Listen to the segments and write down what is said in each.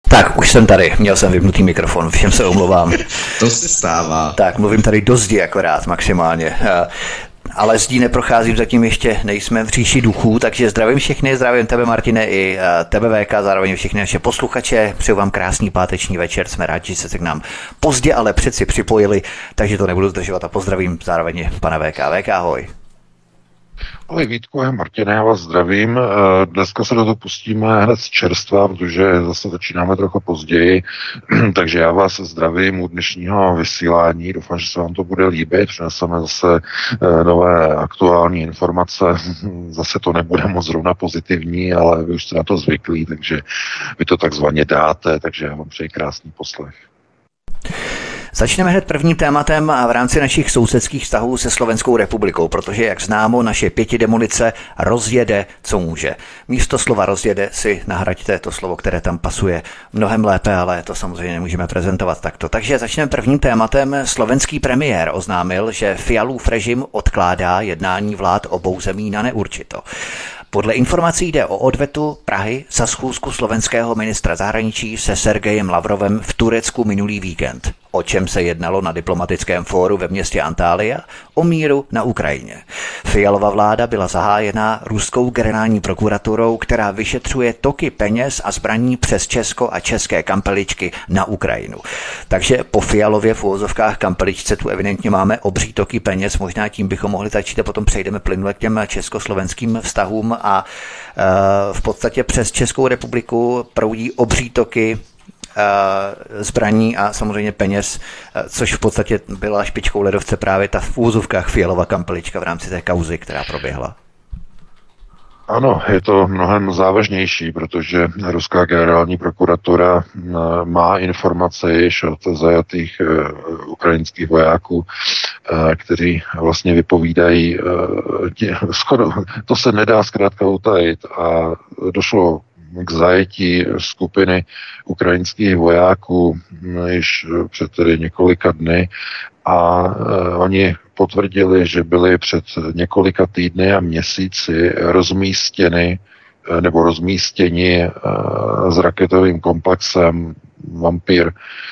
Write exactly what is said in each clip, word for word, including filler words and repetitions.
Tak, už jsem tady, měl jsem vypnutý mikrofon, všem se omlouvám. To se stává. Tak, mluvím tady do zdi akorát maximálně. Ale zdí neprocházím, zatím ještě nejsme v říši duchů, takže zdravím všechny, zdravím tebe Martine i tebe V K, zároveň všechny naše posluchače, přeju vám krásný páteční večer, jsme rádi, že jste se k nám pozdě, ale přeci připojili, takže to nebudu zdržovat a pozdravím zároveň pana V K. V K, ahoj. Ahoj Vítku a Martine, já vás zdravím. Dneska se do toho pustíme hned z čerstva, protože zase začínáme trochu později, takže já vás zdravím u dnešního vysílání. Doufám, že se vám to bude líbit. Přineseme zase nové aktuální informace. Zase to nebude moc zrovna pozitivní, ale vy už jste na to zvyklí, takže vy to takzvaně dáte, takže já vám přeji krásný poslech. Začneme hned prvním tématem a v rámci našich sousedských vztahů se Slovenskou republikou, protože, jak známo, naše pětidemolice rozjede, co může. Místo slova rozjede si nahraďte to slovo, které tam pasuje mnohem lépe, ale to samozřejmě nemůžeme prezentovat takto. Takže začneme prvním tématem. Slovenský premiér oznámil, že Fialův režim odkládá jednání vlád obou zemí na neurčito. Podle informací jde o odvetu Prahy za schůzku slovenského ministra zahraničí se Sergejem Lavrovem v Turecku minulý víkend. O čem se jednalo na diplomatickém fóru ve městě Antalya? O míru na Ukrajině. Fialova vláda byla zahájena ruskou generální prokuraturou, která vyšetřuje toky peněz a zbraní přes Česko a české kampeličky na Ukrajinu. Takže po Fialově v uvozovkách kampeličce tu evidentně máme obří toky peněz, možná tím bychom mohli začít a potom přejdeme plynule k těm československým vztahům a e, v podstatě přes Českou republiku proudí obří toky zbraní a samozřejmě peněz, což v podstatě byla špičkou ledovce právě ta v úzovkách Fialova kampelička v rámci té kauzy, která proběhla. Ano, je to mnohem závažnější, protože ruská generální prokuratura má informace již od zajatých ukrajinských vojáků, kteří vlastně vypovídají, to se nedá zkrátka utajit a došlo k zajetí skupiny ukrajinských vojáků již před tedy několika dny a oni potvrdili, že byli před několika týdny a měsíci rozmístěni nebo rozmístěni s raketovým komplexem Vampír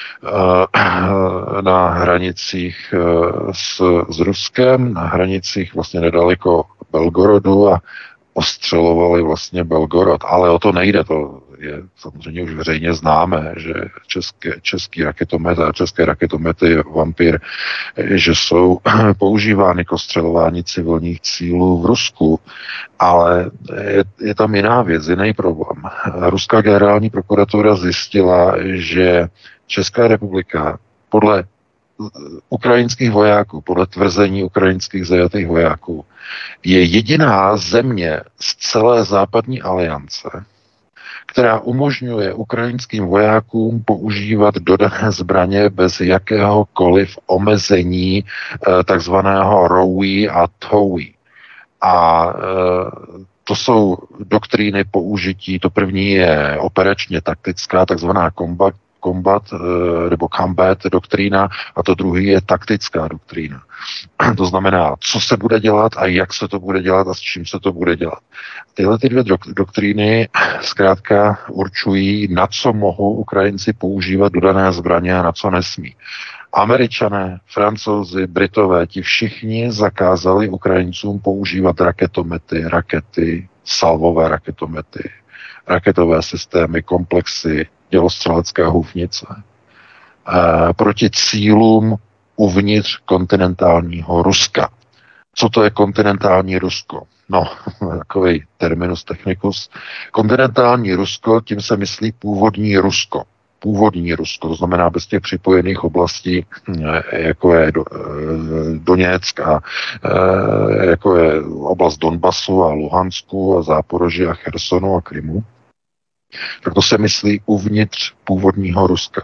na hranicích s, s Ruskem, na hranicích vlastně nedaleko Belgorodu a ostřelovali vlastně Belgorod, ale o to nejde, to je samozřejmě už veřejně známé, že české, český raketomet a české raketomety Vampír, že jsou používány k ostřelování civilních cílů v Rusku, ale je, je tam jiná věc, jiný problém. Ruská generální prokuratura zjistila, že Česká republika podle ukrajinských vojáků, podle tvrzení ukrajinských zajatých vojáků, je jediná země z celé západní aliance, která umožňuje ukrajinským vojákům používat dodané zbraně bez jakéhokoliv omezení takzvaného rowi a towi. A to jsou doktríny použití, to první je operačně taktická, takzvaná combat combat nebo combat doktrína a to druhý je taktická doktrína. To znamená, co se bude dělat a jak se to bude dělat a s čím se to bude dělat. Tyhle ty dvě doktríny zkrátka určují, na co mohou Ukrajinci používat dodané zbraně a na co nesmí. Američané, Francouzi, Britové, ti všichni zakázali Ukrajincům používat raketomety, rakety, salvové raketomety, raketové systémy, komplexy, dělostřelecké houfnice e, proti cílům uvnitř kontinentálního Ruska. Co to je kontinentální Rusko? No, takový terminus technicus. Kontinentální Rusko, tím se myslí původní Rusko. Původní Rusko, to znamená bez těch připojených oblastí, jako je do, Doněck a jako je oblast Donbasu a Luhansku a Záporoží a Chersonu a Krymu. Tak to se myslí uvnitř původního Ruska.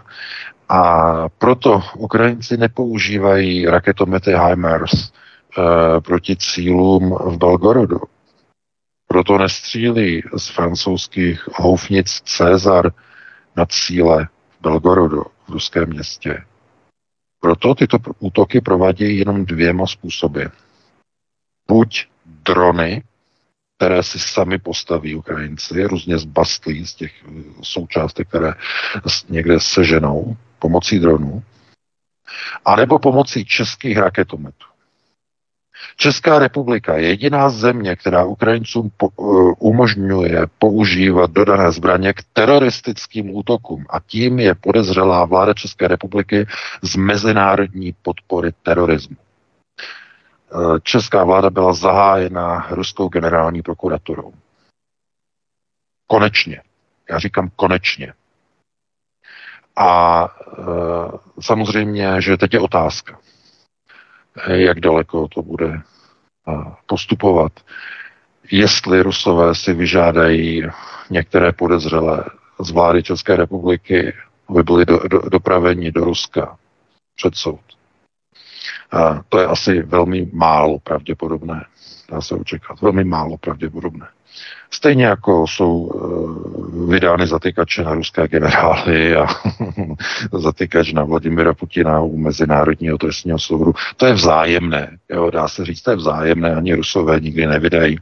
A proto Ukrajinci nepoužívají raketomety HIMARS e, proti cílům v Belgorodu. Proto nestřílí z francouzských houfnic César na cíle v Belgorodu, v ruském městě. Proto tyto útoky provádějí jenom dvěma způsoby. Buď drony které si sami postaví Ukrajinci, různě zbastlí z těch součástek, které někde seženou pomocí dronů, anebo pomocí českých raketometů. Česká republika je jediná země, která Ukrajincům po, uh, umožňuje používat dodané zbraně k teroristickým útokům a tím je podezřelá vláda České republiky z mezinárodní podpory terorismu. Uh, česká vláda byla zahájena ruskou generální prokuraturou. Konečně. Já říkám konečně. A uh, samozřejmě, že teď je otázka, jak daleko to bude postupovat. Jestli Rusové si vyžádají některé podezřelé z vlády České republiky, aby byli do, do, dopraveni do Ruska před soud. A to je asi velmi málo pravděpodobné. Dá se očekat. Velmi málo pravděpodobné. Stejně jako jsou uh, vydány zatykače na ruské generály a zatykač na Vladimira Putina u Mezinárodního trestního soudu. To je vzájemné. Jo, dá se říct, to je vzájemné. Ani Rusové nikdy nevydají.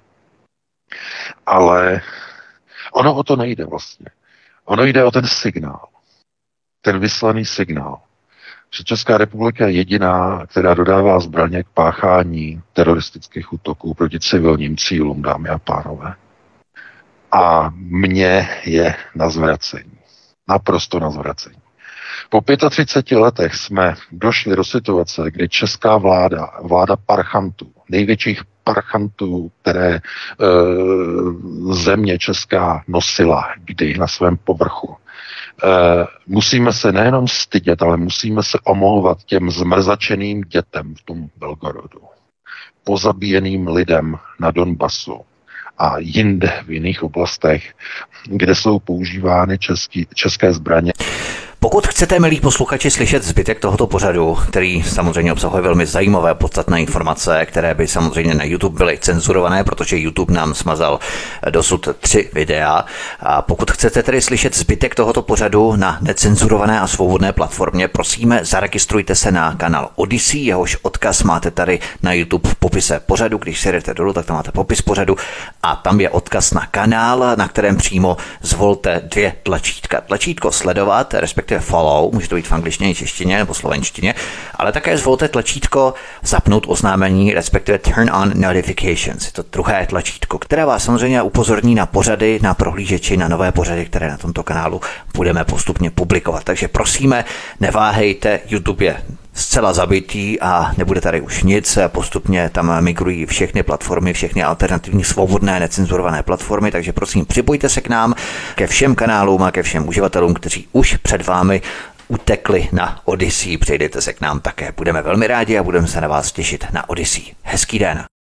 Ale ono o to nejde vlastně. Ono jde o ten signál. Ten vyslaný signál. Že Česká republika je jediná, která dodává zbraně k páchání teroristických útoků proti civilním cílům, dámy a pánové. A mně je na zvracení. Naprosto na zvracení. Po třiceti pěti letech jsme došli do situace, kdy česká vláda, vláda parchantů, největších parchantů, které e, země česká nosila kdy na svém povrchu, e, musíme se nejenom stydět, ale musíme se omlouvat těm zmrzačeným dětem v tom Belgorodu, pozabíjeným lidem na Donbasu a jinde v jiných oblastech, kde jsou používány český, české zbraně. Pokud chcete, milí posluchači, slyšet zbytek tohoto pořadu, který samozřejmě obsahuje velmi zajímavé podstatné informace, které by samozřejmě na YouTube byly cenzurované, protože YouTube nám smazal dosud tři videa. A pokud chcete tedy slyšet zbytek tohoto pořadu na necenzurované a svobodné platformě, prosíme, zaregistrujte se na kanál Odyssey, jehož odkaz máte tady na YouTube v popise pořadu. Když si jdete dolů, tak tam máte popis pořadu a tam je odkaz na kanál, na kterém přímo zvolte dvě tlačítka. Tlačítko sledovat, respektive follow, může to být v angličtině, češtině nebo slovenštině, ale také zvolte tlačítko zapnout oznámení, respektive turn on notifications. Je to druhé tlačítko, které vás samozřejmě upozorní na pořady, na prohlížeči, na nové pořady, které na tomto kanálu budeme postupně publikovat. Takže prosíme, neváhejte, YouTube je zcela zabitý a nebude tady už nic. Postupně tam migrují všechny platformy, všechny alternativní svobodné necenzurované platformy, takže prosím, připojte se k nám, ke všem kanálům a ke všem uživatelům, kteří už před vámi utekli na Odyssey. Přejdete se k nám také. Budeme velmi rádi a budeme se na vás těšit na Odyssey. Hezký den.